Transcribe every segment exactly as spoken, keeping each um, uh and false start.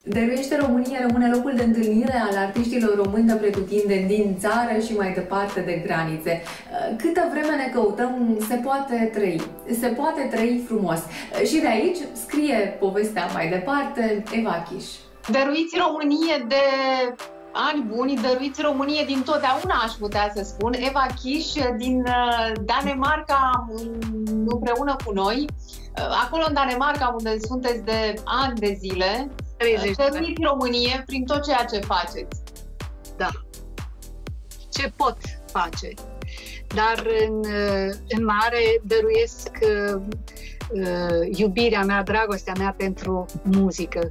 Dăruiește România rămâne locul de întâlnire al artiștilor români de pretutindeni din țară și mai departe de granițe. Câtă vreme ne căutăm, se poate trăi. Se poate trăi frumos. Și de aici scrie povestea mai departe Eva Chiș. Dăruiți Românie de ani buni, dăruiți Românie din totdeauna, aș putea să spun. Eva Chiș din Danemarca împreună cu noi. Acolo în Danemarca, unde sunteți de ani de zile, dăruiți Românie prin tot ceea ce faceți. Da. Ce pot face. Dar în, în mare dăruiesc uh, iubirea mea, dragostea mea pentru muzică.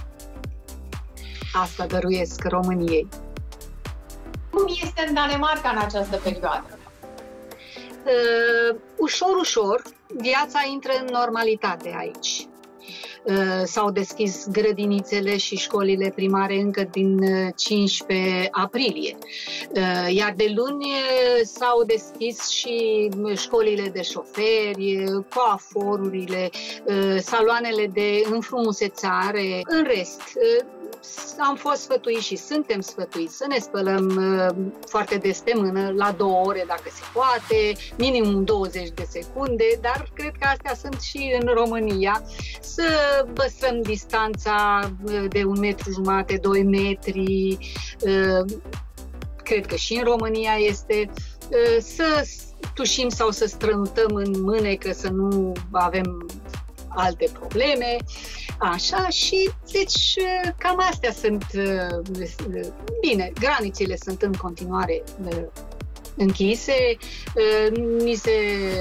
Asta dăruiesc României. Cum este în Danemarca în această perioadă? Uh, ușor, ușor, viața intră în normalitate aici. Uh, s-au deschis grădinițele și școlile primare încă din cincisprezece aprilie. Uh, iar de luni s-au deschis și școlile de șoferi, coaforurile, uh, saloanele de înfrumusețare. În rest, uh, am fost sfătuiți și suntem sfătuiți să ne spălăm uh, foarte des pe mână, la două ore dacă se poate, minimum douăzeci de secunde, dar cred că astea sunt și în România. Să păstrăm distanța uh, de un metru jumate, doi metri, uh, cred că și în România este, uh, să tușim sau să strănutăm în mânecă, să nu avem alte probleme. Așa, și deci cam astea sunt, bine, granițele sunt în continuare închise, ni se,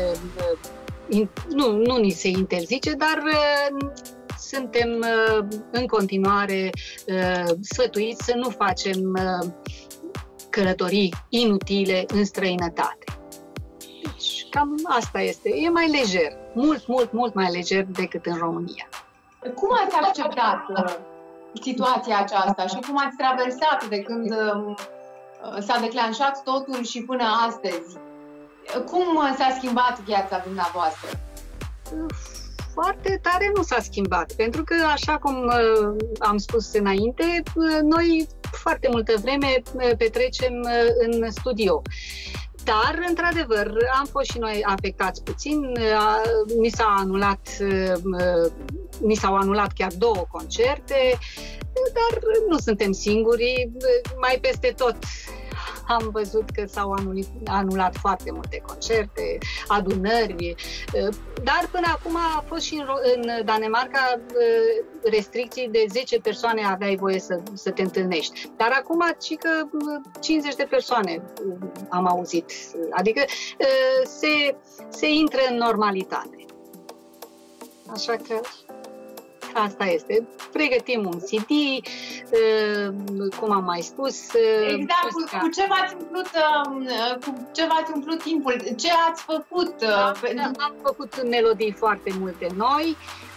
nu, nu ni se interzice, dar suntem în continuare sfătuiți să nu facem călătorii inutile în străinătate. Deci cam asta este, e mai lejer, mult, mult, mult mai lejer decât în România. Cum ați acceptat uh, situația aceasta și cum ați traversat de când uh, s-a declanșat totul și până astăzi? Cum uh, s-a schimbat viața dumneavoastră? Foarte tare nu s-a schimbat, pentru că, așa cum uh, am spus înainte, uh, noi foarte multă vreme uh, petrecem uh, în studio. Dar, într-adevăr, am fost și noi afectați puțin, ni s-a anulat, ni s-au anulat chiar două concerte, dar nu suntem singuri, mai peste tot am văzut că s-au anulat foarte multe concerte, adunări, dar până acum a fost și în Danemarca restricții de zece persoane aveai voie să, să te întâlnești. Dar acum, ci că cincizeci de persoane am auzit, adică se, se intră în normalitate. Așa că asta este. Pregătim un C D, cum am mai spus. Exact, cu, cu ce v-ați umplut, cu ce v-ați umplut timpul? Ce ați făcut? Da, am făcut melodii foarte multe noi.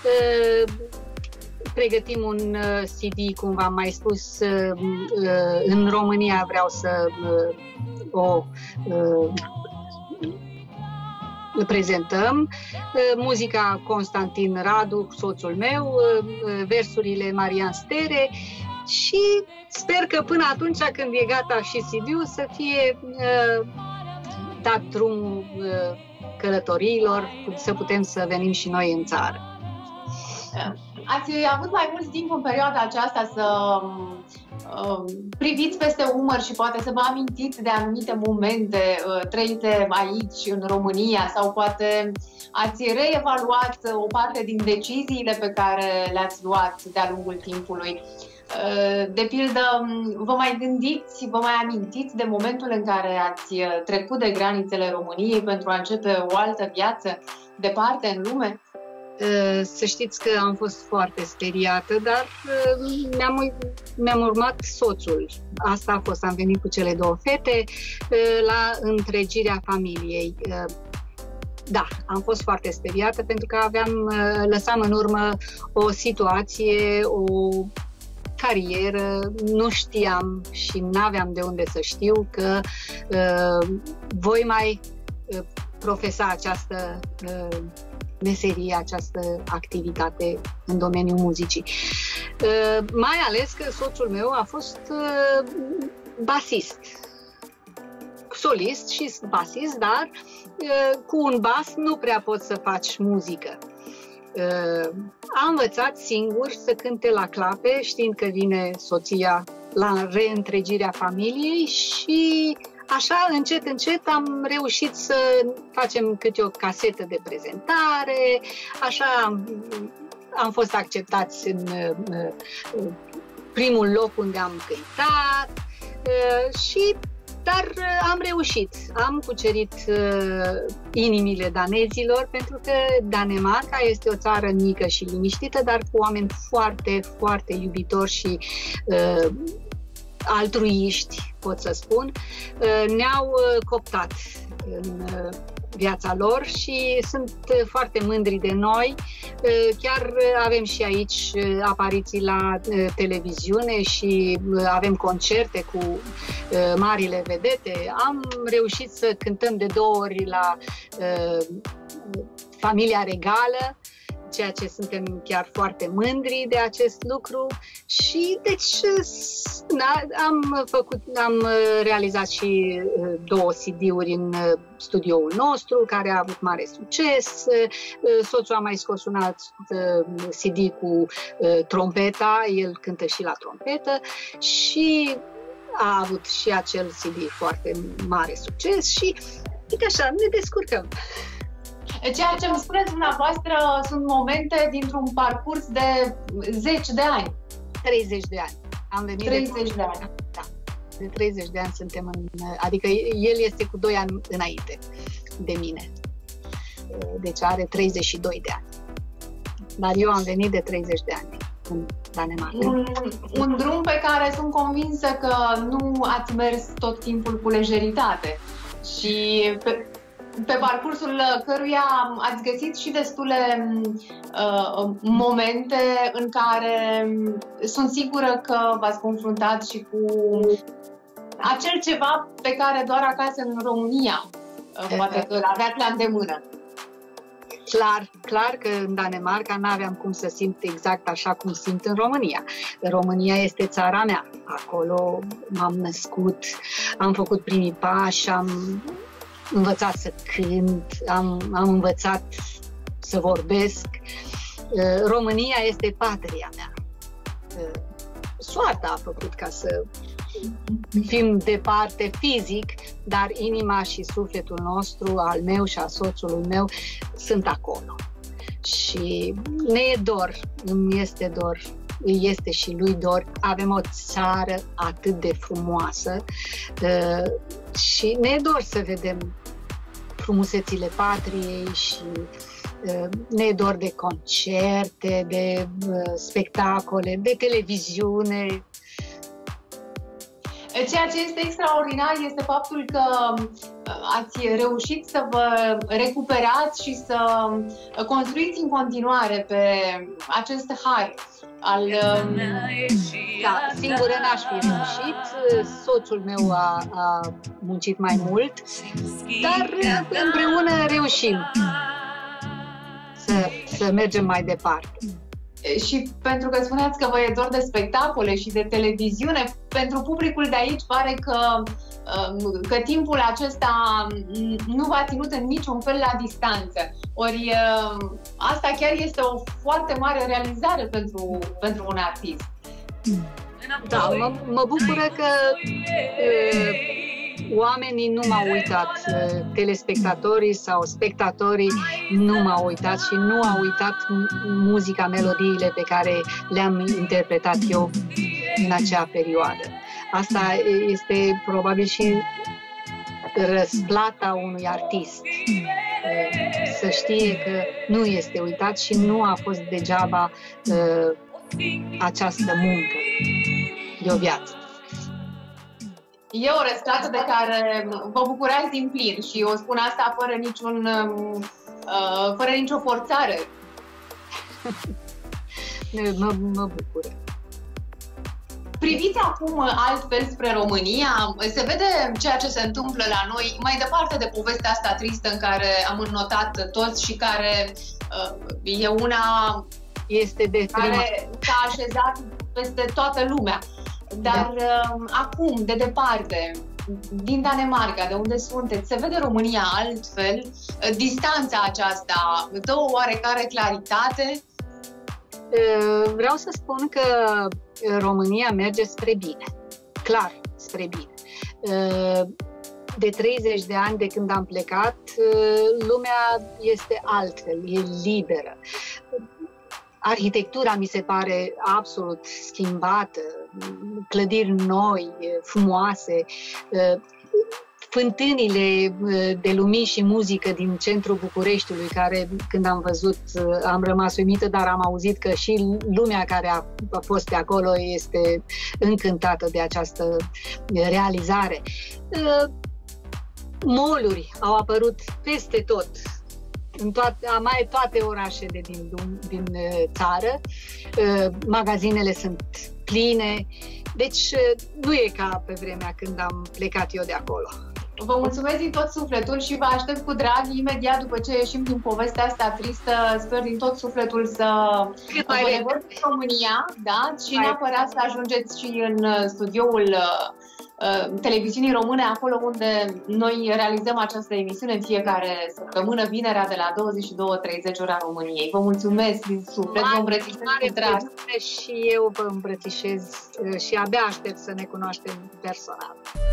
Pregătim un C D, cum v-am mai spus, în România vreau să o prezentăm. Muzica Constantin Radu, soțul meu, versurile Marian Stere și sper că până atunci când e gata și C D-ul să fie uh, dat drumul uh, călătoriilor, să putem să venim și noi în țară. Ați avut mai mult timp în perioada aceasta să uh, priviți peste umăr și poate să vă amintiți de anumite momente uh, trăite aici, în România, sau poate ați reevaluat o parte din deciziile pe care le-ați luat de-a lungul timpului. Uh, de pildă, vă mai gândiți, vă mai amintiți de momentul în care ați trecut de granițele României pentru a începe o altă viață departe în lume? Să știți că am fost foarte speriată, dar mi-am, mi-am urmat soțul. Asta a fost, am venit cu cele două fete la întregirea familiei. Da, am fost foarte speriată pentru că aveam, lăsam în urmă o situație, o carieră, nu știam și n-aveam de unde să știu că uh, voi mai uh, profesa această uh, meserie, această activitate în domeniul muzicii. Mai ales că soțul meu a fost basist, solist și basist, dar cu un bas nu prea poți să faci muzică. A învățat singur să cânte la clape, știind că vine soția la reîntregirea familiei și așa, încet, încet am reușit să facem câte o casetă de prezentare, așa am fost acceptați în primul loc unde am cântat și dar am reușit, am cucerit uh, inimile danezilor, pentru că Danemarca este o țară mică și liniștită, dar cu oameni foarte, foarte iubitori și uh, altruiști, pot să spun, uh, ne-au uh, cooptat în uh, viața lor și sunt uh, foarte mândri de noi. Uh, chiar uh, avem și aici uh, apariții la uh, televiziune și uh, avem concerte cu uh, marile vedete. Am reușit să cântăm de două ori la uh, Familia Regală, ceea ce suntem chiar foarte mândri de acest lucru și deci da, am făcut, am realizat și două C D-uri în studioul nostru care a avut mare succes. Soțul a mai scos un alt C D cu trompeta, el cântă și la trompetă și a avut și acel C D foarte mare succes și uite așa, ne descurcăm. Ceea ce îmi spuneți dumneavoastră sunt momente dintr-un parcurs de zeci de ani. treizeci de ani. Am venit treizeci de, de ani. Da. De treizeci de ani suntem în... Adică el este cu doi ani înainte de mine. Deci are treizeci și doi de ani. Dar eu am venit de treizeci de ani în Danemarca. Un, un drum pe care sunt convinsă că nu ați mers tot timpul cu lejeritate. Și... Pe... Pe parcursul căruia ați găsit și destule uh, momente în care sunt sigură că v-ați confruntat și cu acel ceva pe care doar acasă în România uh, poate că l-aveați la îndemână. Clar, clar că în Danemarca n-aveam cum să simt exact așa cum simt în România. România este țara mea. Acolo m-am născut, am făcut primii pași, am învățat să cânt, am, am învățat să vorbesc. România este patria mea. Soarta a făcut ca să fim departe fizic, dar inima și sufletul nostru, al meu și al soțului meu, sunt acolo. Și ne e dor, îmi este dor, îi este și lui dor. Avem o țară atât de frumoasă uh, și ne e dor să vedem frumusețile patriei și uh, ne e dor de concerte, de uh, spectacole, de televiziune. Ceea ce este extraordinar este faptul că ați reușit să vă recuperați și să construiți în continuare pe acest har al... Da, singură n-aș fi reușit, soțul meu a, a muncit mai mult, dar împreună reușim să, să mergem mai departe. Și pentru că spuneați că vă e dor de spectacole și de televiziune, pentru publicul de aici pare că, că timpul acesta nu v-a ținut în niciun fel la distanță. Ori asta chiar este o foarte mare realizare pentru, pentru un artist. Da, mă, mă bucură că uh, oamenii nu m-au uitat, telespectatorii sau spectatorii nu m-au uitat și nu au uitat muzica, melodiile pe care le-am interpretat eu în acea perioadă. Asta este probabil și răsplata unui artist, să știe că nu este uitat și nu a fost degeaba uh, această muncă de o viață. E o răsplată de care vă bucurați din plin și o spun asta fără niciun, uh, fără nicio forțare. mă, mă bucură. Priviți acum altfel spre România, se vede ceea ce se întâmplă la noi, mai departe de povestea asta tristă în care am înnotat toți și care uh, e una este de prima. Care s-a așezat peste toată lumea. Dar da. Acum, de departe, din Danemarca, de unde sunteți, se vede România altfel? Distanța aceasta dă o oarecare claritate? Vreau să spun că România merge spre bine, clar spre bine. De treizeci de ani de când am plecat, lumea este altfel, e liberă. Arhitectura mi se pare absolut schimbată, clădiri noi, frumoase, fântânile de lumini și muzică din centrul Bucureștiului, care când am văzut am rămas uimită, dar am auzit că și lumea care a fost de acolo este încântată de această realizare. Mall-uri au apărut peste tot, în toate, mai toate orașele din, din țară, magazinele sunt pline, deci nu e ca pe vremea când am plecat eu de acolo. Vă mulțumesc din tot sufletul și vă aștept cu drag imediat după ce ieșim din povestea asta tristă. Sper din tot sufletul să vă revăd România, da? Și neapărat să ajungeți și în studioul televiziunii române, acolo unde noi realizăm această emisiune în fiecare săptămână, vinerea de la douăzeci și două treizeci ora României. Vă mulțumesc din suflet, vă îmbrățișez cu drag. Și eu vă îmbrățișez și abia aștept să ne cunoaștem personal.